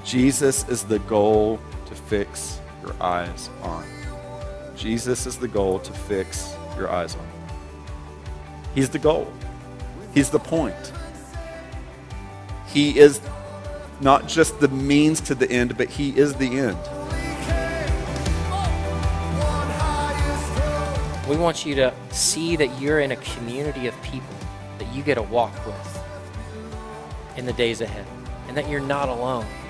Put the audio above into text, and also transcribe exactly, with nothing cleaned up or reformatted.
Jesus is the goal to fix your eyes on. Jesus is the goal to fix your eyes on. He's the goal. He's the point. He is not just the means to the end, but he is the end. We want you to see that you're in a community of people that you get to walk with in the days ahead, and that you're not alone.